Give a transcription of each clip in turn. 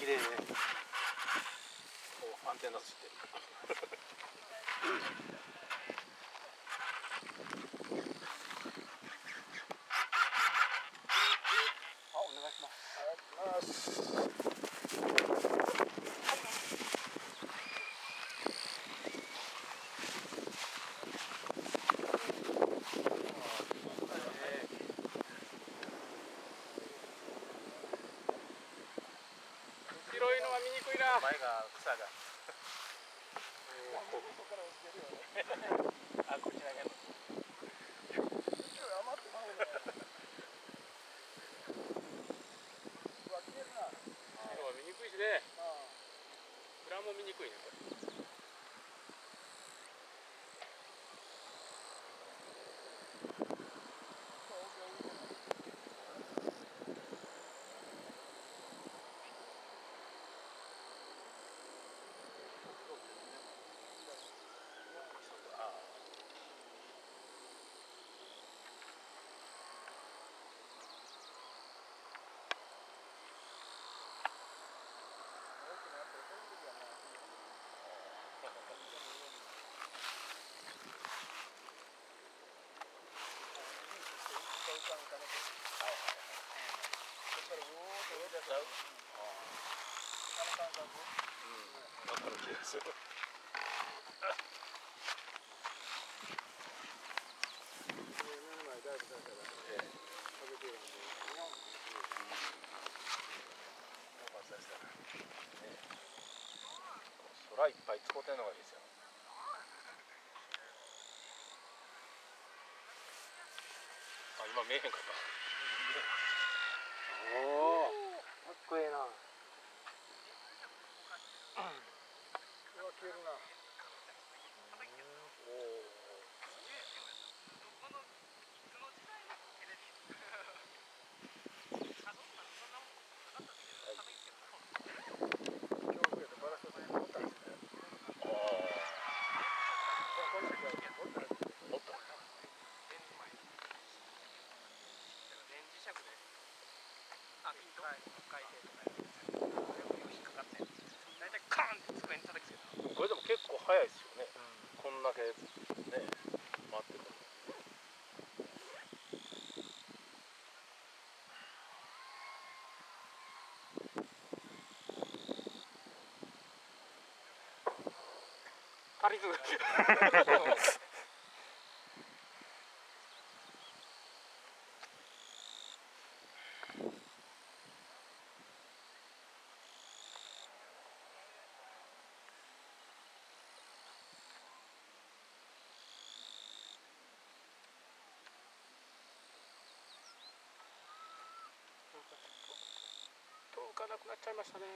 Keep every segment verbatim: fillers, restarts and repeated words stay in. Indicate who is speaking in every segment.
Speaker 1: 綺麗ね。お、アンテナついてる。あ、お願いします。お願いします。白いのは見にくいな。前が草が。あ、こっちだけど。白は見にくいしね。裏も見にくいねこれ。空いっぱい使ってんのがいいですよ。あ、今見えへんかった。おお、かっこいいな。うわ、消えるな。おお。これでも結構早いですよね、うん、こんだけね待ってても。足りず遠かなくなっちゃいましたね。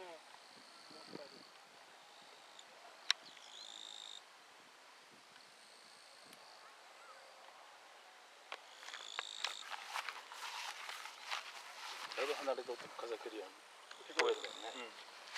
Speaker 1: だいぶ離れとっても風来るように聞こえるけどね。うん、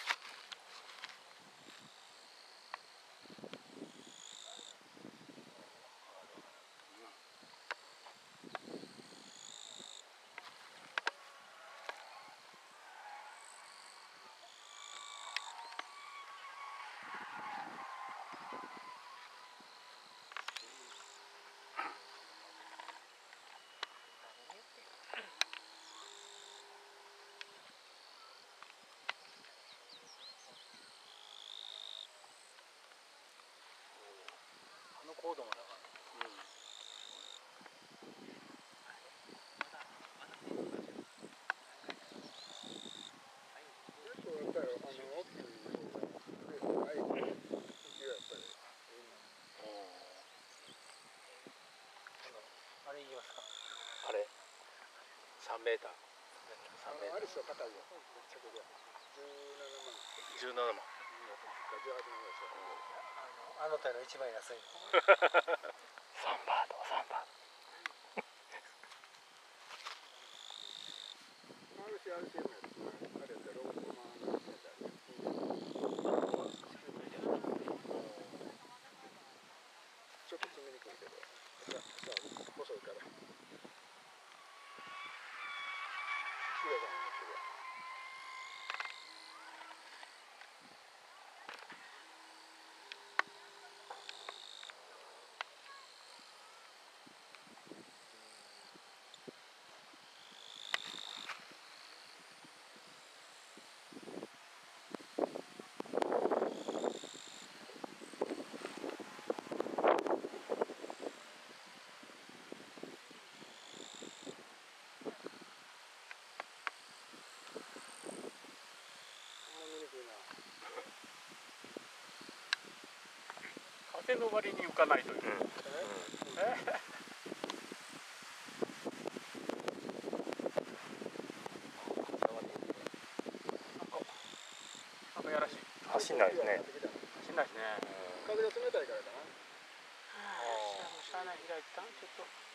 Speaker 1: あの高度もだから、うん、あれいきますか。あれさんメーター。さんメーター。アリスは硬いよ。じゅうななまん。あの手の一番安い。サンバード、サンバード。ちょっと積みにくいけど、細いから。綺麗だね。
Speaker 2: ての割に浮かないという。
Speaker 1: うん
Speaker 2: なんかやらしい。
Speaker 1: 走んないですね。
Speaker 2: 走んないですね。
Speaker 3: 風が冷たいからかな。
Speaker 2: しゃあない開いた。ちょっと。